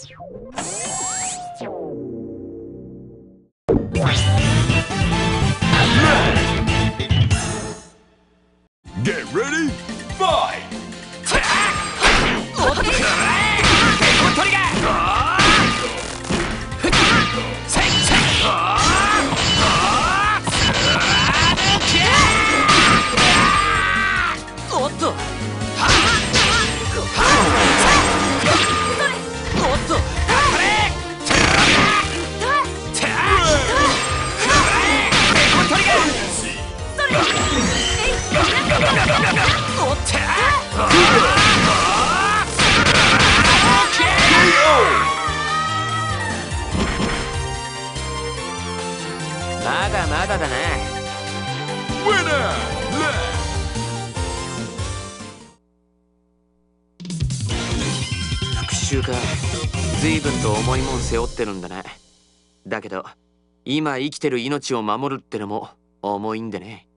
Get ready, fight! おっとおっとまだまだだな。復讐か。随分と重いもん背負ってるんだな。だけど今生きてる命を守るってのも重いんでね。